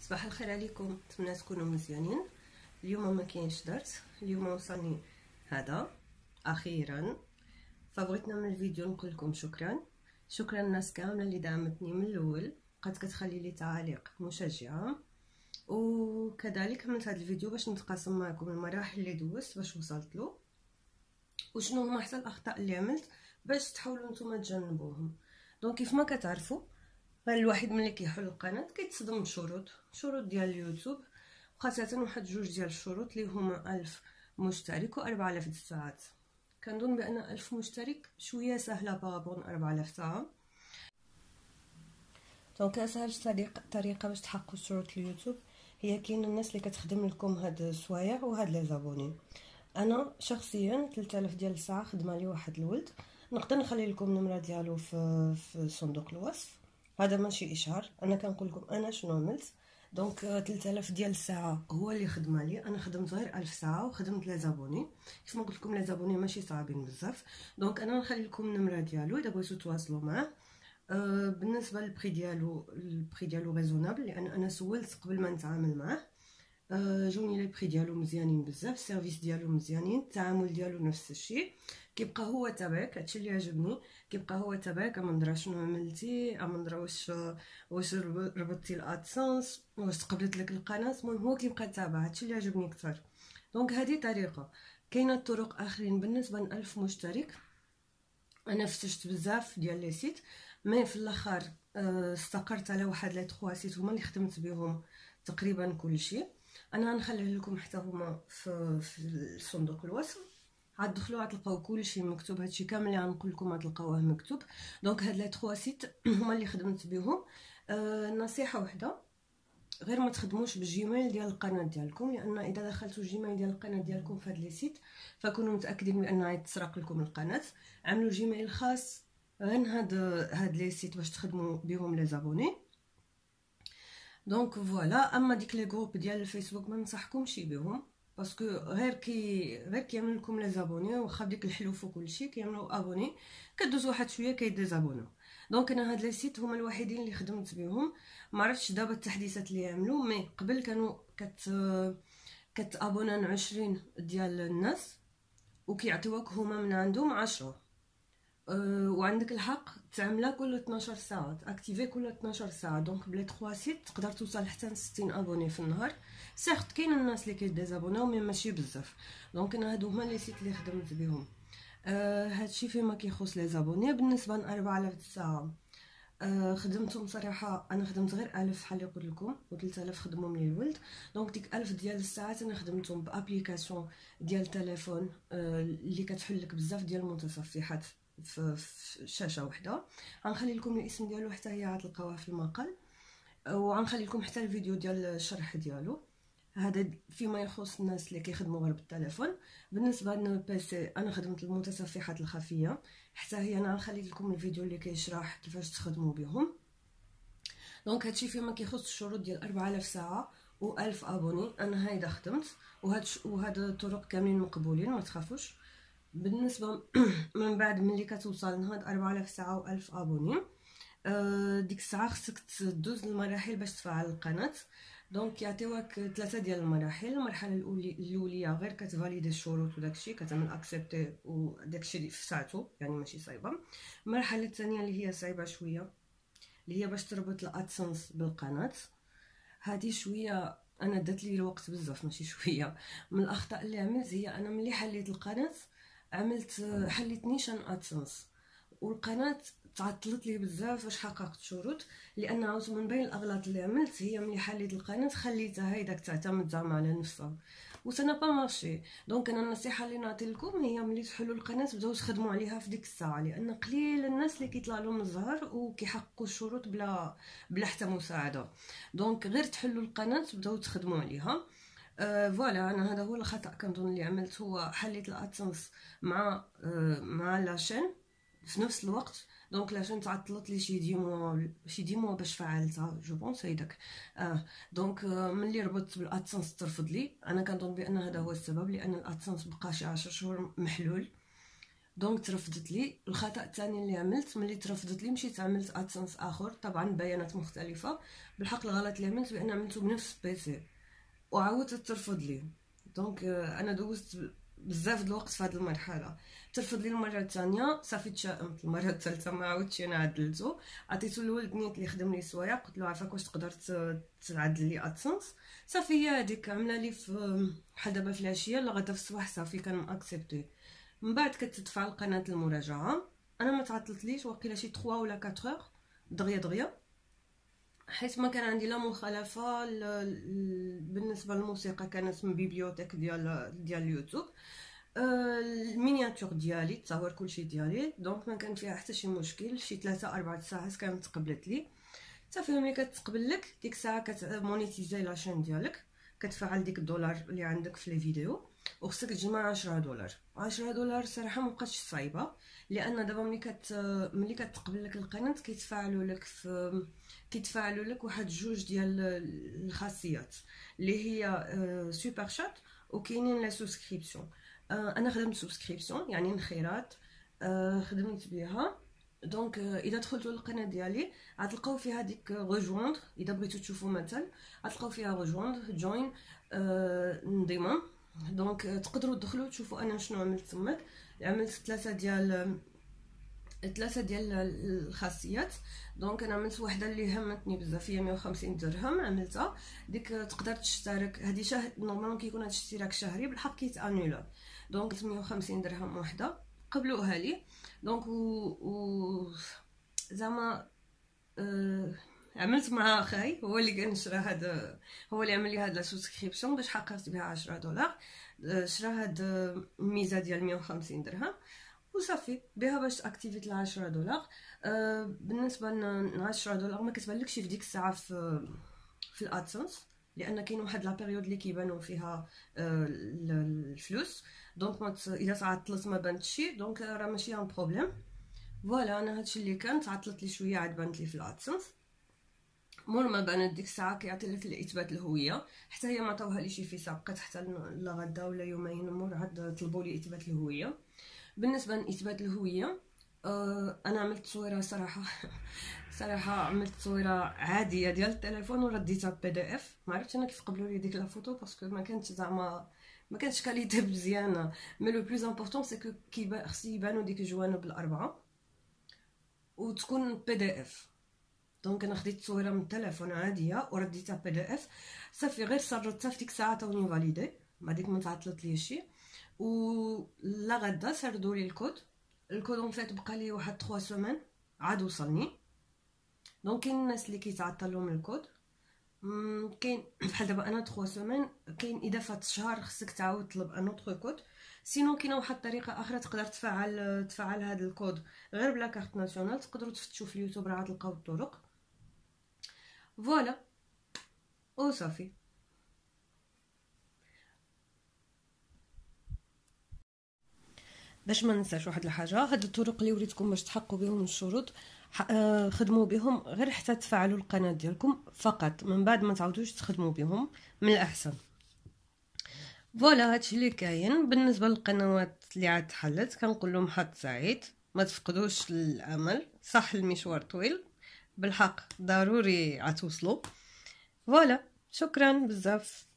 صباح الخير عليكم، نتمنى تكونوا مزيانين. اليوم ما كاينش درس، اليوم وصلني هذا اخيرا، فبغيت نعمل الفيديو نقول لكم شكرا الناس كامله اللي دعمتني من الاول، بقات كتخلي لي تعاليق مشجعه، وكذلك عملت هذا الفيديو باش نتقاسم معكم المراحل اللي دوزت باش وصلت له، وشنو هما حتى الاخطاء اللي عملت باش تحاولوا نتوما تجنبوهم. دونك كيف ما كتعرفوا الواحد ملي كيحل القناه كيتصدم بشروط ديال اليوتيوب، خاصه واحد جوج ديال الشروط اللي هما 1000 مشترك و4000 ساعات. كنظن بان 1000 مشترك شويه سهله بابون 4000 ساعه. دونك اسهل طريقه باش تحققوا شروط اليوتيوب هي كاين الناس اللي كتخدم لكم هاد السوايع وهاد لي زابوني. انا شخصيا 3000 ديال الساعه خدمه لي واحد الولد، نقدر نخلي لكم النمره ديالو في صندوق الوصف. هذا ماشي اشهار، انا كنقول لكم انا شنو عملت. دونك 3000 ديال الساعه هو اللي خدمه لي، انا خدمت غير 1000 ساعه وخدمت لي زابوني. كيف ما قلت لكم لي زابوني ماشي صعيبين بزاف، دونك انا نخلي لكم النمره ديالو اذا بغيتو تواصلوا معاه. بالنسبه للبري ديالو ريزونابل، لان انا سولت قبل ما نتعامل معاه. جوني لي بري ديالو مزيانين بزاف، السيرفيس ديالو مزيانين، التعامل ديالو نفس الشيء. كيبقى هو تبعك، هادشي اللي عجبني، كيبقى هو تبعك. امندرا شنو عملتي، امندرا واش ربطتي الادسنس، واش تقبلت لك القناه، المهم هو كيبقى تابع. هادشي اللي عجبني اكثر. دونك هذه طريقه. كاينه طرق اخرين بالنسبه ل 1000 مشترك. انا فتشت بزاف ديال لي سيت، مي في الاخر استقرت على واحد لي 3 سيت هما اللي خدمت بهم تقريبا كلشي. انا غنخليه لكم حتى هما في صندوق الوصف، عاد دخلوا غتلقاو كلشي مكتوب. هادشي كامل اللي غنقول لكم غتلقاوه مكتوب. دونك هاد لي 3 سيت هما اللي خدمت بهم. نصيحه وحده، غير ما تخدموش بالجيميل ديال القناه ديالكم، لان اذا دخلتوا الجيميل ديال القناه ديالكم في هاد لي سيت فكونوا متاكدين بان غيتسرق لكم القناه. عملوا جيميل خاص غير هاد لي سيت باش تخدموا بهم لي زابوني. دونك فوالا. اما ديك لي جروب ديال الفيسبوك ما ننصحكمش بهم، باسكو غير كيعمل لكم لي زابوني، واخا بديك الحلوف وكلشي كيعملوا ابوني، كدوز واحد شويه كيديزابونو. دونك انا هاد لي سيت هما الوحيدين اللي خدمت بهم. ما عرفتش دابا التحديثات اللي عملوا، مي قبل كانوا كتابونا 20 ديال الناس وكيعطيوك هما من عندهم 10. وعندك الحق تعملها كل 12 ساعه، اكتيفي كل 12 ساعه. دونك بلي 3 سيت تقدر توصل حتى ل 60 ابوني في النهار. سيغت كاين الناس اللي كيديزابوناو مي ماشي بزاف. دونك انا هادو هما لي سيت اللي خدمت بهم. هادشي فيما كيخص لي زابوني. بالنسبه ل 4000 ساعه خدمتهم صراحه، انا خدمت غير 1000 بحال اللي قلت لكم، و3000 خدمهم لي الولد. دونك ديك 1000 ديال الساعات انا خدمتهم بابليكاسيون ديال التليفون اللي كتحل لك بزاف ديال المتصفحات في شاشه وحده. غنخلي لكم الاسم ديالو حتى هي غتلقاوها في المقال، وغنخلي لكم حتى الفيديو ديال الشرح ديالو. هذا فيما يخص الناس اللي كيخدموا غير بالتليفون. بالنسبه للبيسي انا خدمت المتصفحات الخفيه، حتى هي انا غنخلي لكم الفيديو اللي كيشرح كيفاش تخدموا بهم. دونك هادشي فيما كيخص الشروط ديال 4000 ساعه و1000 ابوني. انا هايدا خدمت، وهاد الطرق كاملين مقبولين، ما تخافوش. بالنسبه من بعد ملي كتوصل لهاد 4000 ساعه و1000 ابوني، ديك الساعه خصك تدوز المراحل باش تفعل القناه. دونك يعطيوك 3 ديال المراحل. المرحله الاوليه غير كتفاليدي الشروط وداكشي، كتعمل اكسبتي وداكشي في ساعته، يعني ماشي صعيبه. المرحله الثانيه اللي هي صعيبه شويه، اللي هي باش تربط الادسنس بالقناه. هذه شويه انا دات لي الوقت بزاف، ماشي شويه. من الاخطاء اللي عملت هي انا ملي حليت القناه حليت نيشان ادسنس، والقناه تعطلت لي بزاف باش حققت شروط. لان عاوز من بين الاغلاط اللي عملت هي ملي حليت القناه خليتها هيداك تعتمد زعما على نفسها، وسنا با مارشي. دونك انا النصيحه اللي نعطي لكم هي ملي تحلوا القناه بداو تخدموا عليها في ديك الساعه، لان قليل الناس اللي كيطلع لهم الزهر وكيحققوا الشروط بلا حتى مساعده. دونك غير تحلوا القناه بداو تخدموا عليها. فوالا. انا هذا هو الخطا كنظن اللي عملت، هو حليت الادسنس مع لاشين في نفس الوقت. دونك لاشين تعطلت لي شي دي موا باش فعلتها، جو بونس هيداك. دونك ملي ربطت بالادسنس ترفض لي. انا كنظن بان هذا هو السبب، لان الادسنس بقى شي 10 شهور محلول. دونك ترفضت لي. الخطا الثاني اللي عملت ملي ترفضت لي مشيت عملت ادسنس اخر، طبعا بيانات مختلفه. بالحق الغلط اللي عملت بان عملته بنفس البيسي وعاودت ترفض لي. دونك انا دوزت بزاف د الوقت في هذه المرحله. ترفض لي المره الثانيه صافي تشائمت. المره الثالثه ما عاودتش انا عدلته، عطيته لولد نيت اللي خدم لي سوايع، قلت له عافاك واش تقدر تعدل لي ادسنس. صافي هي هذيك عمله لي في بحال دابا في العشيه لا غدا في الصباح صافي كان ماكسبتي. من بعد كتدفع القناه المراجعه. انا ما تعطلتليش واقيلا شي 3 ولا 4 دغيا دغيا، حيت ما كان عندي لا مخالفه بالنسبه للموسيقى كانت من بيبليوتيك ديال اليوتيوب. المينياتور ديالي تصور كلشي ديالي، دونك ما كان فيها حتى شي مشكل. شي 3-4 ساعات كانت تقبلت لي. صافي ملي كتقبل لك ديك الساعه كتمونيتيزي لاشين ديالك، كتفعل ديك الدولار اللي عندك في لي فيديو، وخصك تجمع $10. $10 صراحه ما بقاتش صعيبه، لان دابا ملي كتقبل لك القناه كيتفاعلوا لك واحد جوج ديال الخاصيات اللي هي سوبر شات وكاينين لا سبسكريبسيون. انا خدمت سبسكريبسيون يعني انخراط، خدمت بها. دونك اذا دخلتوا للقناه ديالي غتلقاو فيها ديك ريجوندر، اذا بغيتو تشوفوا مثلا غتلقاو فيها ريجوندر جوين انضمام. دونك تقدروا تدخلوا تشوفوا انا شنو عملت تماك. عملت ثلاثه ديال الخاصيات. دونك انا عملت وحده اللي همتني بزاف، هي 150 درهم عملتها. ديك تقدر تشترك، هذه شهر نورمالمون كيكون هذا الاشتراك شهري، بالحق كيتانولا. دونك 150 درهم وحده قبلوها لي. دونك زعما عملت مع خاي هو اللي كان شرا هذا، هو اللي عمل لي هذا لا سبسكريبسيون باش حققت بها $10. شرا هاد الميزه ديال 150 درهم وصافي بها باش تاكتيفيت $10. بالنسبه ل $10 ما كتبانلكش في ديك الساعه في الادسنس، لان كاين واحد لا بيريود اللي كيبانوا فيها الفلوس. دونك اذا تعطلت ما بانتش، دونك راه ماشي ان بروبليم. فوالا انا هادشي اللي كان تعطلت لي شويه عاد بانت لي في الادسنس. مور ما بانت ديك الساعه كيعطي لك الاثبات الهويه، حتى هي ما عطاوها لي شي في سابقات حتى لغدا ولا يومين مور عاد طلبوا لي اثبات الهويه. بالنسبه لاثبات الهويه انا عملت صوره صراحه صراحه عملت صوره عاديه ديال التليفون ورديتها بي دي اف. ما عرفتش انا كيف قبلوا لي ديك لا فوتو باسكو ما كانتش زعما ما كانتش كاليتي مزيانه. مي لو بلوز امبورطون سي كو خص يبانوا ديك الجوانب الاربعه وتكون بي دي اف. دونك انا خديت صوره من التليفون عاديه ورديتها بي دي اف. صافي غير سرتها في ديك الساعه توني فاليدي، ما ديك ما تعطلت لي شي. ولا غدا سردوا لي الكود اون فيت بقى لي واحد 3 سيمين عاد وصلني. دونك كاين الناس اللي كيتعطلوا من الكود، كاين بحال دابا انا 3 سيمين، كاين اذا فات شهر خصك تعاود تطلب ان اوتر كود. سينو كاينه واحد الطريقه اخرى تقدر تفعل هذا الكود غير بلا كارت ناسيونال. تقدروا تفتشوا في اليوتيوب راه تلقاو الطرق. فوالا وصافي. باش ما ننساش واحد الحاجه، هاد الطرق اللي وريتكم باش تحققوا بهم الشروط خدموا بهم غير حتى تفعلوا القناه ديالكم فقط، من بعد ما تعاودوش تخدموا بهم من الاحسن. فوالا هادشي اللي كاين بالنسبه للقنوات اللي عاد تحلت. كنقول لهم حظ سعيد، ما تفقدوش الامل، صح المشوار طويل بالحق ضروري عتوصلوا. فوالا شكرا بزاف.